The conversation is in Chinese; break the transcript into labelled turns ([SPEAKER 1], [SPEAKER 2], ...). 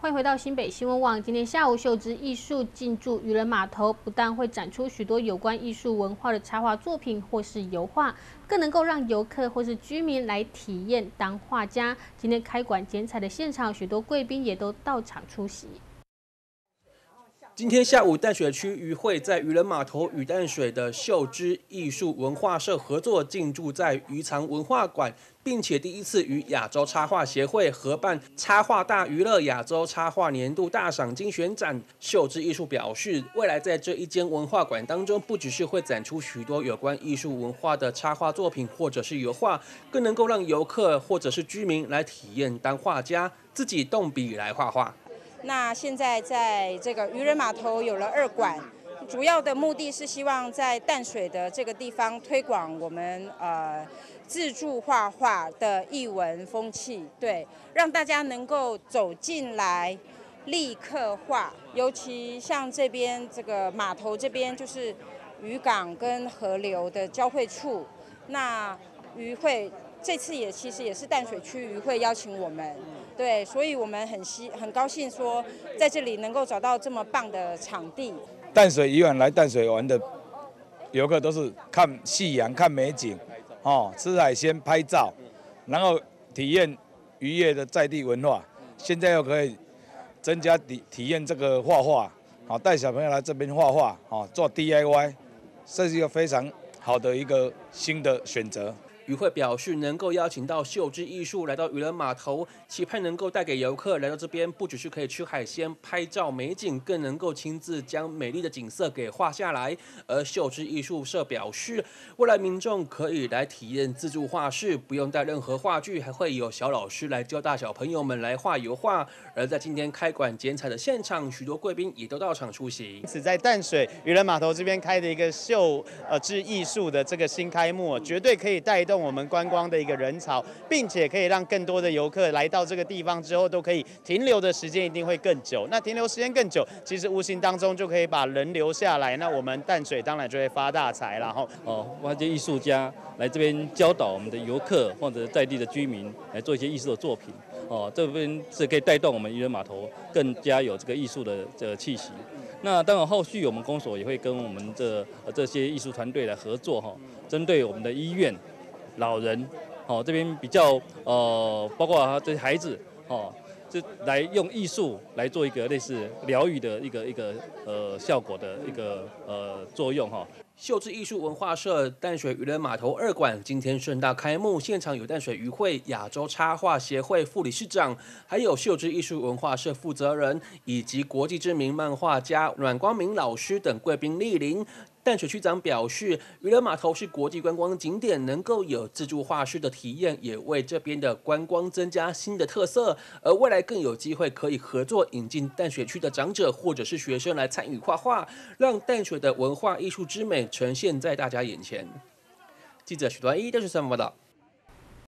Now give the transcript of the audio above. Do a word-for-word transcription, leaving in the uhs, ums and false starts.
[SPEAKER 1] 欢迎回到新北新闻网。今天下午，秀之艺术进驻渔人码头，不但会展出许多有关艺术文化的插画作品或是油画，更能够让游客或是居民来体验当画家。今天开馆剪彩的现场，许多贵宾也都到场出席。
[SPEAKER 2] 今天下午，淡水区渔会在渔人码头与淡水的秀之艺术文化社合作进驻在渔藏文化馆，并且第一次与亚洲插画协会合办插画大娱乐亚洲插画年度大赏精选展。秀之艺术表示，未来在这一间文化馆当中，不只是会展出许多有关艺术文化的插画作品或者是油画，更能够让游客或者是居民来体验当画家，自己动笔来画画。
[SPEAKER 3] 那现在在这个渔人码头有了二馆，主要的目的是希望在淡水的这个地方推广我们呃自助画画的艺文风气，对，让大家能够走进来立刻画。尤其像这边这个码头这边就是渔港跟河流的交汇处，那渔会。 这次也其实也是淡水区渔会邀请我们，对，所以我们很希很高兴说在这里能够找到这么棒的场地。
[SPEAKER 4] 淡水以往来淡水玩的游客都是看夕阳、看美景，哦，吃海鲜、拍照，然后体验渔业的在地文化。现在又可以增加体体验这个画画，好带小朋友来这边画画，哦，做 D I Y， 这是一个非常好的一个新的选择。
[SPEAKER 2] 渔会表示，能够邀请到秀之艺术来到渔人码头，期盼能够带给游客来到这边，不只是可以吃海鲜、拍照美景，更能够亲自将美丽的景色给画下来。而秀之艺术社表示，未来民众可以来体验自助画室，不用带任何画具，还会有小老师来教大小朋友们来画油画。而在今天开馆剪彩的现场，许多贵宾也都到场出席。
[SPEAKER 5] 因此，在淡水渔人码头这边开的一个秀呃之艺术的这个新开幕，绝对可以带动 我们观光的一个人潮，并且可以让更多的游客来到这个地方之后，都可以停留的时间一定会更久。那停留时间更久，其实无形当中就可以把人留下来，那我们淡水当然就会发大财了哈。
[SPEAKER 6] 哦，挖掘艺术家来这边教导我们的游客或者在地的居民来做一些艺术的作品。哦，这边是可以带动我们渔人码头更加有这个艺术的这个气息。 那当然，后续我们公所也会跟我们这呃这些艺术团队来合作哈，针对我们的医院、老人，哦这边比较呃，包括这些孩子，哦，就来用艺术来做一个类似疗愈的一个一个呃效果的一个呃作用哈。
[SPEAKER 2] 秀之艺术文化社淡水渔人码头二馆今天盛大开幕，现场有淡水渔会、亚洲插画协会副理事长，还有秀之艺术文化社负责人，以及国际知名漫画家阮光明老师等贵宾莅临。 淡水区长表示，渔人码头是国际观光景点，能够有自助画室的体验，也为这边的观光增加新的特色。而未来更有机会可以合作引进淡水区的长者或者是学生来参与画画，让淡水的文化艺术之美呈现在大家眼前。记者许端一，淡水新闻报道。